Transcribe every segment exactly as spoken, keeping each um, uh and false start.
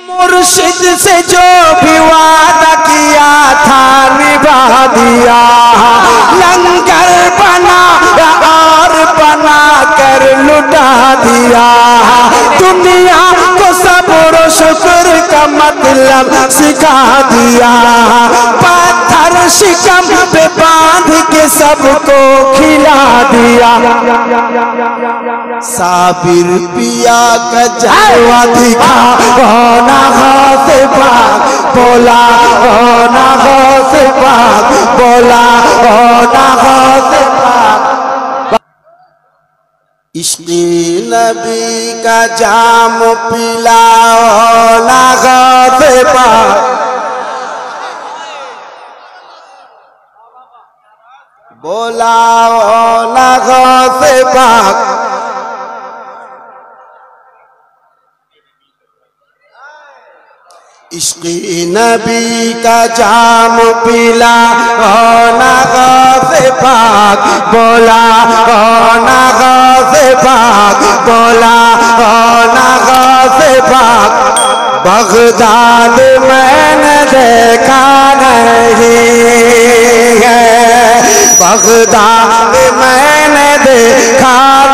मुर्शिद से जो भी वादा किया था निभा दिया, लंगर बना और बना कर लुटा दिया। दुनिया को सब्र शुक्र का मतलब सिखा दिया, पत्थर शिकम पे बांध के सबको खिला दिया। साबिर पिया का जलवा दिखा, होना से पाक बोला, होना से पाक बोला, होना से पाक। इश्क़े नबी का जाम पिला, होना से पाक बोला, होना से पाक। इश्क़े नबी का जाम पिला, होना से पाक बोला, होना से पाक बोला, होना से पाक। बगदाद मैंने देखा नहीं है, बगदाद मैंने देखा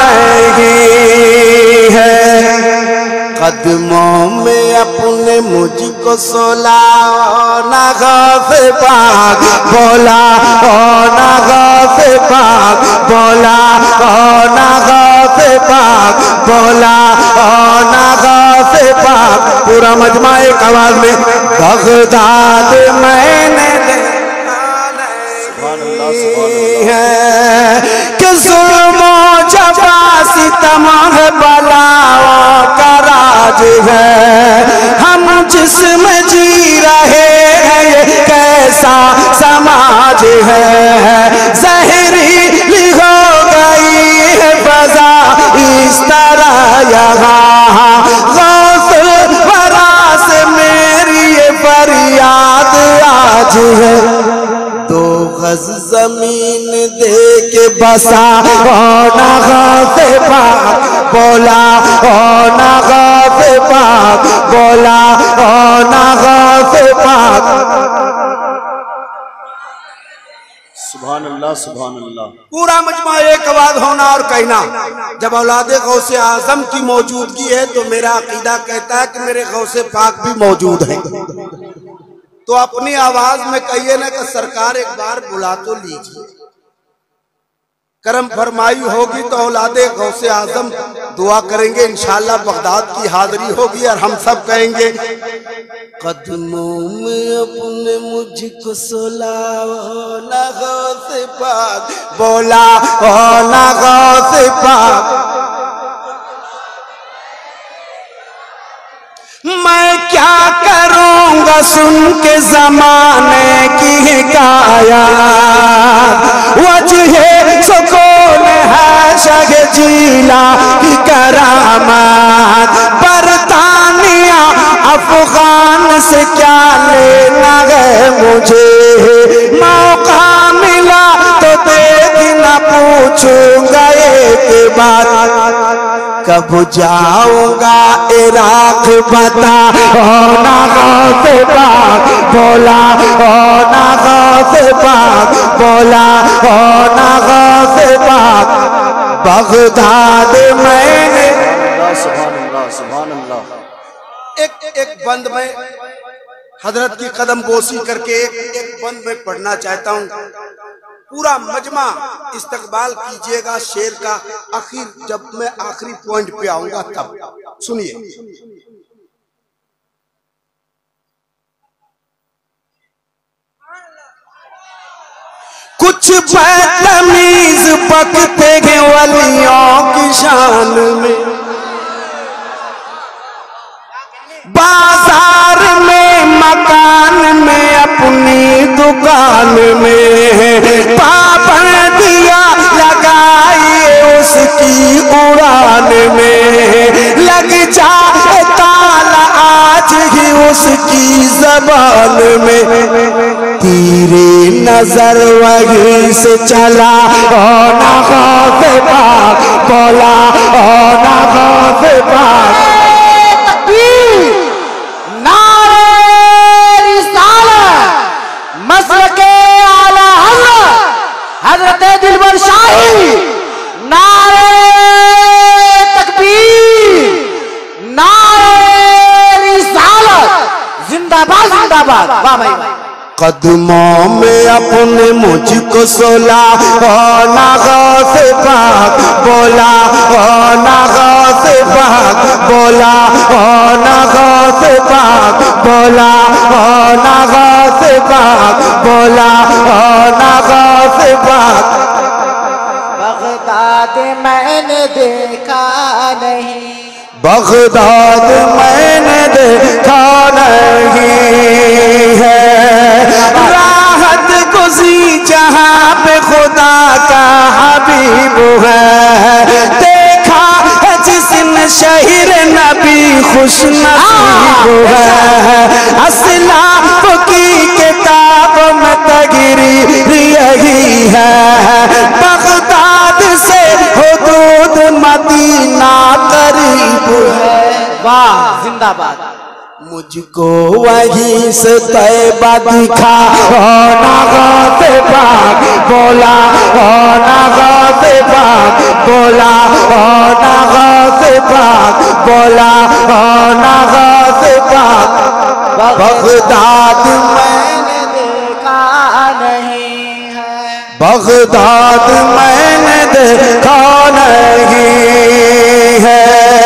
नहीं है। कदमों में अपने मुझको सोला, होना से पाक बोला, होना से पाक बोला, होना से पाक बोला, होना से पाक। पूरा मजमा एक आवाज में, बगदाद मैंने देखा नहीं है कि जुल्म जफा सितम बलाओं का राज है। हम जिसमें जी रहे हैं ये कैसा समाज है। जहरीली हो गई है फजा इस तरह यहाँ, गौसुल वरा से मेरी ये फरियाद आज है। दो गज जमीन दे के बसा, होना से पाक बोला, होना से पाक बोला, होना से पाक। सुभान अल्लाह, सुभान अल्लाह। पूरा मजमा एक आवाज होना और कहना। जब औलादे गौसे आजम की मौजूदगी है तो मेरा अकीदा कहता है कि मेरे गौसे पाक भी मौजूद हैं। तो अपनी आवाज में कहिए ना कि सरकार एक बार बुला तो लीजिए। करम फरमाई होगी तो औलादे गौसे आजम दुआ करेंगे, इंशाअल्लाह बगदाद की हाजिरी होगी और हम सब कहेंगे, कदमों में अपने मुझको सोला, होना से पाक बोला, होना से पाक। मैं क्या करूंगा सुन के जमाने की हिकायत, वजह सुकून है शग जीला की करामात। बरतानिया अफगान से क्या लेना है मुझे, मौका मिला तो देखना पूछूंगा एक बात। कब जाऊंगा इराक बता, होना से पाक बोला, होना से पाक बोला, होना से पाक। बगदाद मैंने, सुभान अल्लाह, सुभान अल्लाह। एक एक बंद में हजरत की कदम बोसी करके एक एक बंद में पढ़ना चाहता हूँ। पूरा मजमा इस्तकबाल कीजिएगा शेर का। आखिर जब मैं आखिरी पॉइंट पे आऊंगा तब सुनिए। कुछ बदतमीज बकते हैं वलियों की शान में, बाजार में मकान में अपनी दुकान में, पाबंदियां लगाइए उसकी उड़ान में, लग जाए ताला आज ही उसकी जबान में। तीरे नजर वहीं से चला, होना से पाक बोला, होना से पाक। जिंदाबाद, वाह भाई। कदमों में अपने मुझको सोला ओ ना गौसे पाक बोला, ओ ना गौसे पाक बोला, ओ ना गौसे पाक बोला, ओ ना गौसे पाक बोला, ओ ना गौसे पाक। बगदाद मैंने देखा नहीं, बगदाद मैंने देखा नहीं है, राहत गुज़ी जहाँ पे खुदा का हबीब है, देखा है जिसने शहीर नबी खुश नसीब है, असलाफ की किताब में तगरीर यही है, बगदाद से हुदूद मदीना करीब है। वाह जिंदाबाद। मुझको वहीं से तैबा दिखा ओ ना गौसे पाक बोला, ओ ना गौसे पाक बोला, ओ ना गौसे पाक बोला, ओ ना गौसे पाक। बगदाद मैंने देखा नहीं है, बगदाद मैंने देखा नहीं है।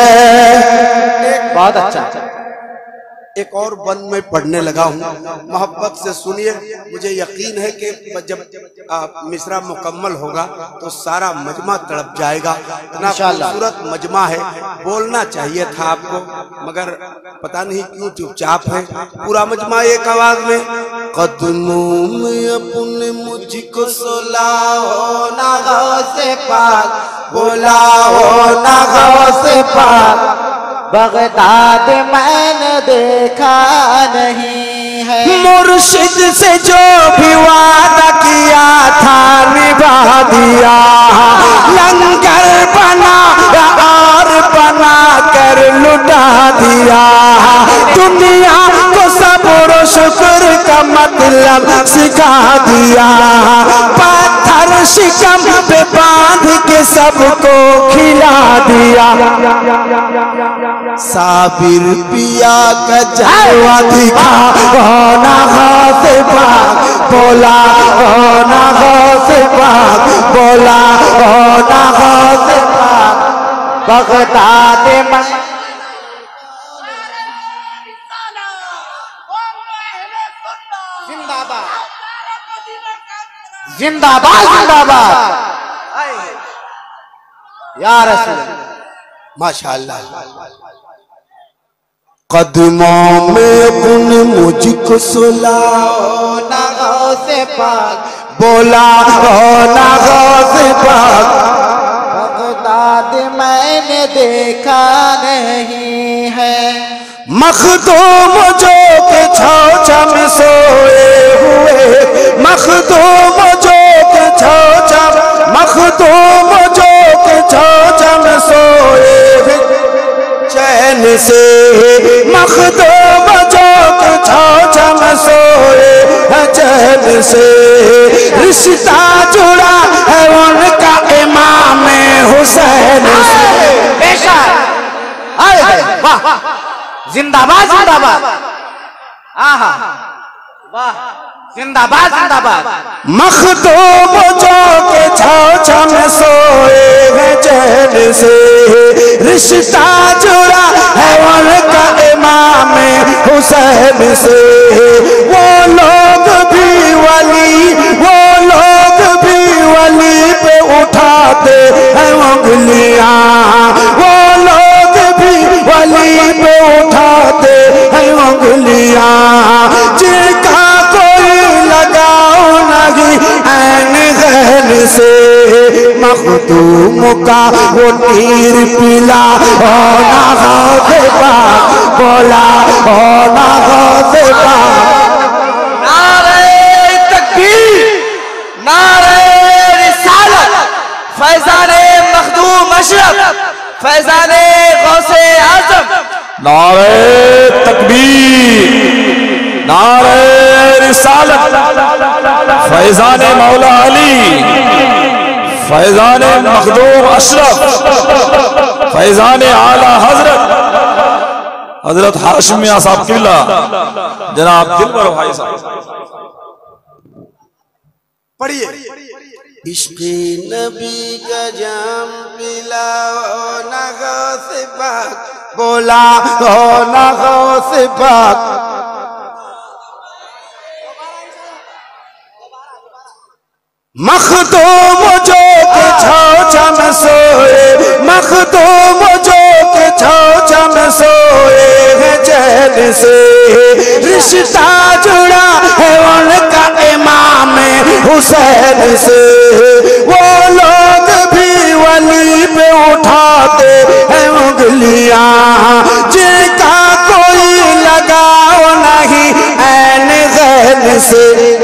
बहुत अच्छा। एक और बंद में पढ़ने लगा हूँ, मोहब्बत से सुनिए। मुझे यकीन है कि जब मिसरा मुकम्मल होगा तो सारा मजमा तड़प जाएगा। इतना खूबसूरत मजमा है, बोलना चाहिए था आपको, मगर पता नहीं क्यों चुपचाप है। पूरा मजमा एक आवाज में, कदमों में अपने मुझको सुलाओ ना गौसे पाक बोला, हो ना गौसे पाक। बगदाद मैंने देखा नहीं है, मुर्शिद से जो भी वादा किया था निभा दिया, लंगर बना और बना कर लुटा दिया, दुनिया को सब्र शुक्र का मतलब सिखा दिया, पत्थर शिकम पे बांध के सबको खिला दिया, साबिर पिया का जलवा दिखा ओ ना गौसे पाक बोला, ओ ना गौसे पाक बोला, ओ ना गौसे पाक। बगदाद में जिंदाबाद जिंदाबाद जिंदाबाद या रसूल माशाअल्लाह। कदमों में अपने मुझको सुलाओ ना गौसे पाक बोला, ओ ना गौसे पाक। बगदाद मैंने देखा नहीं है, मखदूम जो के छौछा में सोए हुए, मखदूम जो के छौछा, मखदूम जो के छौछा में सोए चैन से, मखदूम जो के छौछा में सोए चैन से, रिश्ता जुड़ा है उनका इमाम हुसैन से। बेशक वाह जिंदाबाद जिंदाबाद, आहा वाह जिंदाबाद जिंदाबाद। मखदूम जो के छौछा में सोए हैं चैन से, रिश्ता जुड़ा है उनका इमाम हुसैन से, वो लोग भी वली, वो लोग भी वली पे उठाते हैं उंगलियां, वो लोग भी वली पे उठाते हैं उंगलियां, जिनका कोई लगाओ नहीं ऐन गैर से, मखदूम का वो तीर पिला ओ ना गौसे पाक बोला, ओ ना गौसे पाक। नारे तकबीर, नारे रिसालत, फैजाने मखदूम अशरफ, फैजाने गौसे आजम। नारे तकबीर, नारे रिसालत, फैजाने मौला अली, फैजाने मखदूम अशरफ, फैजाने आला हजरत, हजरत हाशिम मियां साहब किबला जनाब दिलबर भाई साहब पढ़िए। इश्क़े नबी का जाम पिलाओ ना गौसे पाक, बोला हो ना गौसे पाक। मखदूम जो के छौचा में सोए, मखदूम जो के छौचा में सोए हैं चैन से, रिश्ता जुड़ा है उनका इमाम हुसैन से। वो लोग भी वली पे उठाते हैं उंगलियां, जिनका कोई लगाव नहीं ऐन गैन से।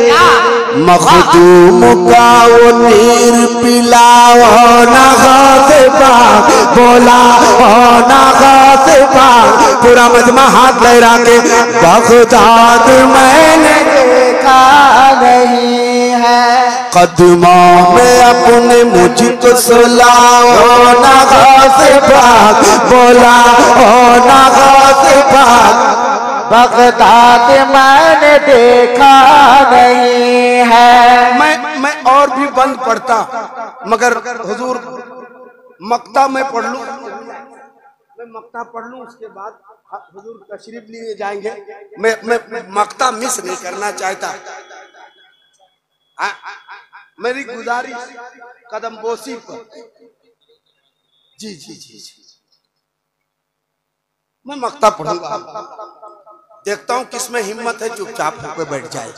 मखदूम का वो तीर पिलाओ ना गौसे पाक, बोला हो ना गौसे पाक। पूरा मजमा हाथ लहरा के, बगदाद मैंने देखा नहीं है, कदमों में अपने मुझको सुलाओ ना गौसे पाक, बोला हो ना गौसे पाक। बगदाद मैंने देखा नहीं है। मैं मैं और भी बंद पढ़ता, मगर हुजूर मक्ता में पढ़ लूं, मैं मक्ता पढ़ लूं, उसके बाद हुजूर तशरीफ लिए जाएंगे। मैं मैं, मैं मक्ता मिस नहीं करना चाहता। आ, मेरी गुजारिश कदम बोसी पर। जी जी जी जी मैं मक्ता पढ़ूंगा, देखता हूँ किसमें हिम्मत है चुपचाप होकर बैठ जाए।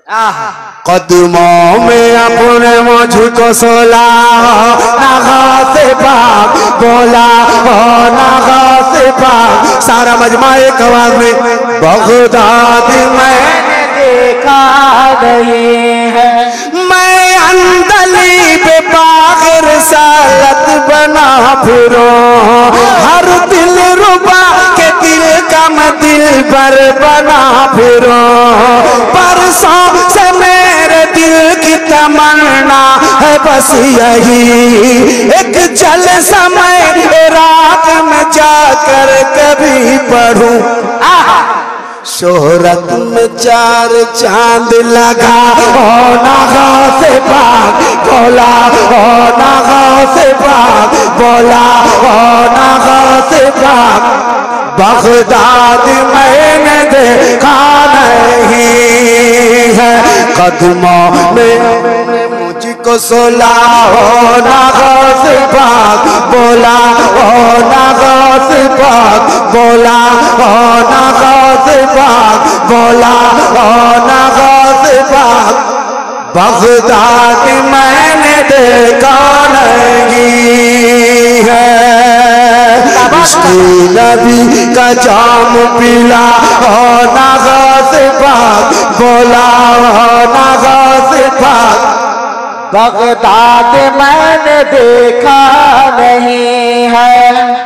कदमों में अपने मुझको सोला ना गौसे पाक, बोला हो ना गौसे पाक। सारा मजमा एक आवाज में, बगदाद मैंने देखा नहीं है, मैं अंदलीब बाग़ रिसालत बना फिरो, हर दिल रुबा के दिल का मैं दिल पर बना फिरो। परसों से मेरे दिल की तमन्ना है बस यही, एक जल समय रात में जाकर कभी पढ़ूं। शोहरत में चार चांद लगा हो ना गौसे पाक, बोला हो ना गौसे पाक, बोला हो ना गौसे पाक। बगदाद मैंने देखा नहीं है, कदमों में मुझको सोला हो ना गौसे पाक, बोला हो ना गौसे पाक, बोला हो ना गौसे पाक, बोला हो ना गौसे पाक। बगदाद मैंने देखा नहीं है, नबी का जाम पिला हो ना गौसे पाक, बोला हो ना गौसे पाक। बगदाद मैंने देखा नहीं है।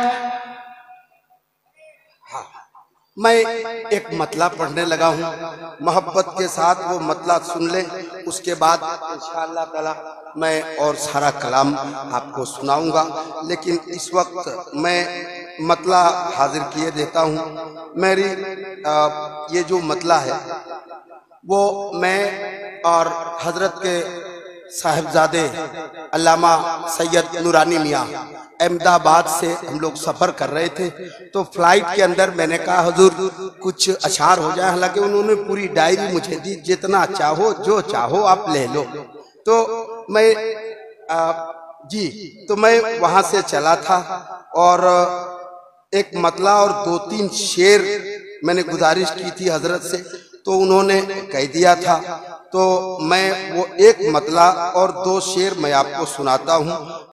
मैं एक मतला पढ़ने लगा हूँ, मोहब्बत के साथ वो मतला सुन ले, उसके बाद इंशाअल्लाह ताला मैं और सारा कलाम आपको सुनाऊंगा। लेकिन इस वक्त मैं मतला हाजिर किए देता हूँ। मेरी आ, ये जो मतला है वो मैं और हजरत के साहिबजादे अल्लामा सैयद नूरानी मियाँ अहमदाबाद से हम लोग सफ़र कर रहे थे, तो फ्लाइट के अंदर मैंने कहा हुजूर कुछ अशार हो जाए। हालांकि उन्होंने पूरी डायरी मुझे दी, जितना चाहो जो चाहो आप ले लो। तो मैं आ, जी तो मैं वहाँ से चला था और एक मतला और दो तीन शेर मैंने गुजारिश की थी हजरत से, तो उन्होंने कह दिया था। तो मैं वो एक मतला और दो शेर मैं आपको सुनाता हूँ।